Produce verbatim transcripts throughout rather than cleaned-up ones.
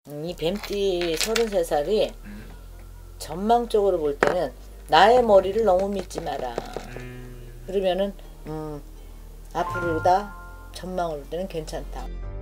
음, 이 뱀띠 서른세 살이 음. 전망적으로 볼 때는 나의 머리를 너무 믿지 마라. 음. 그러면은 음, 앞으로다 전망을 볼 때는 괜찮다.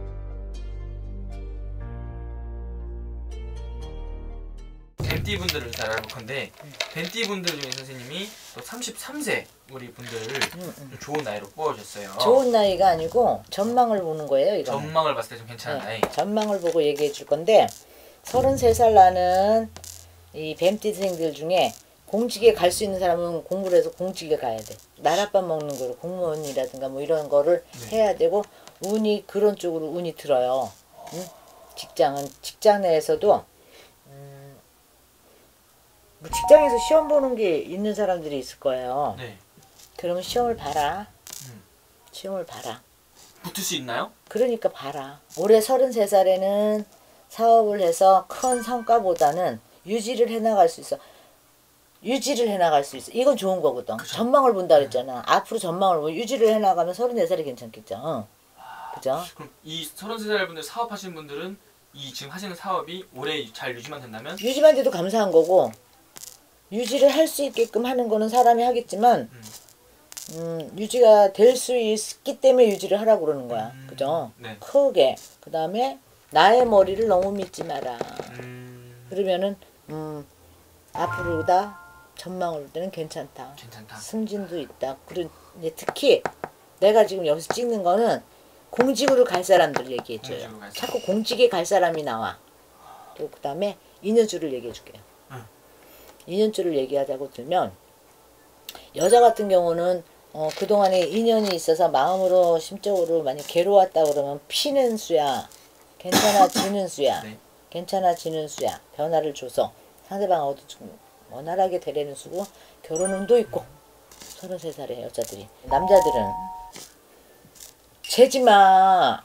뱀띠 분들을 잘 알아볼 건데 뱀띠 분들 중에 선생님이 또 삼십삼 세 우리 분들을 음, 음. 좋은 나이로 뽑아주셨어요. 좋은 나이가 아니고 전망을 보는 거예요. 이거는. 전망을 봤을 때 좀 괜찮은 네, 나이. 전망을 보고 얘기해 줄 건데 서른세 살 나는 이 뱀띠생들 중에 공직에 갈 수 있는 사람은 공부를 해서 공직에 가야 돼. 나랏밥 먹는 거로 공무원이라든가 뭐 이런 거를 네. 해야 되고 운이 그런 쪽으로 운이 들어요. 응? 직장은 직장 내에서도 음, 뭐 직장에서 시험 보는 게 있는 사람들이 있을 거예요. 네. 그러면 시험을 봐라. 음. 시험을 봐라. 붙을 수 있나요? 그러니까 봐라. 올해 서른세 살에는 사업을 해서 큰 성과보다는 유지를 해나갈 수 있어. 유지를 해나갈 수 있어. 이건 좋은 거거든. 그쵸. 전망을 본다 그랬잖아. 앞으로 전망을 보고 유지를 해나가면 서른네 살이 괜찮겠죠. 어. 그죠? 그럼 이 서른세 살 분들 사업하시는 분들은 이 지금 하시는 사업이 올해 잘 유지만 된다면? 유지만 돼도 감사한 거고 유지를 할 수 있게끔 하는 거는 사람이 하겠지만 음. 음, 유지가 될 수 있기 때문에 유지를 하라고 그러는 거야. 음. 그죠? 네. 크게. 그 다음에 나의 머리를 너무 믿지 마라. 음. 그러면은 음, 앞으로다 전망을 볼 때는 괜찮다. 괜찮다. 승진도 있다. 그리고 이제 특히 내가 지금 여기서 찍는 거는 공직으로 갈 사람들 얘기해줘요. 공직으로 갈 사람. 자꾸 공직에 갈 사람이 나와. 또 그 다음에 인연줄을 얘기해줄게요. 응. 인연줄을 얘기하자고 들면 여자 같은 경우는 어, 그동안에 인연이 있어서 마음으로 심적으로 많이 괴로웠다 그러면 피는 수야. 괜찮아지는 수야. 네. 괜찮아지는 수야. 변화를 줘서 상대방하고도 좀 원활하게 되려는 수고 결혼운도 있고 서른세 살의 여자들이. 남자들은 재지마.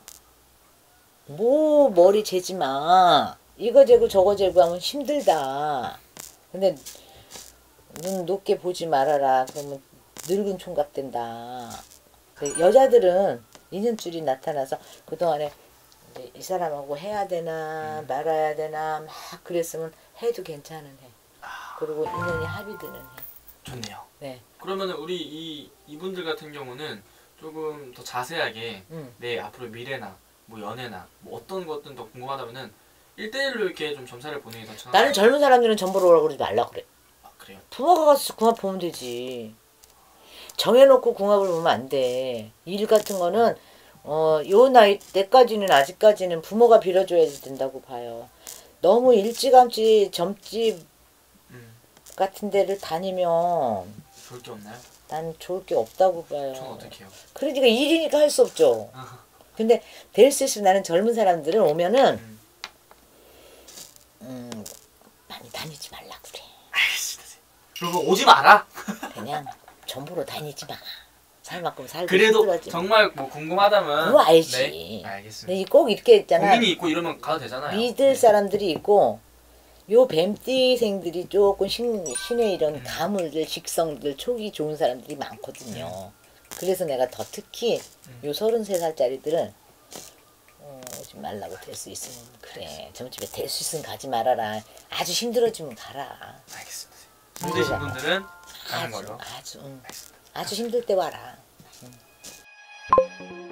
뭐 머리 재지마. 이거 재고 저거 재고 하면 힘들다. 근데 눈 높게 보지 말아라. 그러면 늙은 총각 된다. 여자들은 인연줄이 나타나서 그동안에 이제 이 사람하고 해야 되나 음. 말아야 되나 막 그랬으면 해도 괜찮은 해. 그리고 인연이 합의되는 해. 좋네요. 네. 그러면 우리 이 이분들 같은 경우는 조금 더 자세하게 음. 내 앞으로 미래나 뭐 연애나 뭐 어떤 것든 더 궁금하다면은 일대일로 이렇게 좀 점사를 보내기 더 나는 젊은 사람들은 전 보러 오라고 그러지 말라 그래. 아, 그래요? 부모가 가서 궁합 보면 되지. 정해놓고 궁합을 보면 안 돼. 일 같은 거는 어, 요 나이 때까지는 아직까지는 부모가 빌어줘야 된다고 봐요. 너무 일찌감치 점집 음. 같은 데를 다니면 좋을 게 없나요? 난 좋을 게 없다고 봐요. 전 어떻게 해요? 그러니까 일이니까 할 수 없죠. 근데 될 수 있으면 나는 젊은 사람들은 오면은 음. 음, 많이 다니지 말라 그래. 알겠습니다. 그리고 오지 마라. 그냥 전부로 다니지 마. 살 만큼 살고 그래도 힘들어지. 정말 뭐 궁금하다면 그거 알지. 네, 알겠습니다. 근데 꼭 이렇게 있잖아. 고민이 있고 이러면 가도 되잖아요. 믿을 네. 사람들이 있고 요 뱀띠생들이 조금 신, 신의 이런 음. 가물들, 직성들, 촉이 좋은 사람들이 많거든요. 그래서 내가 더 특히 음. 요 서른세 살짜리들은 어, 오지 말라고 될 수 있으면 그래. 점집에 될 수 있으면 가지 말아라. 아주 힘들어지면 가라. 알겠습니다. 힘드신 힘들잖아. 분들은 가는 아주 걸로. 아주 응. 알겠습니다. 아주 힘들 때 와라. 응.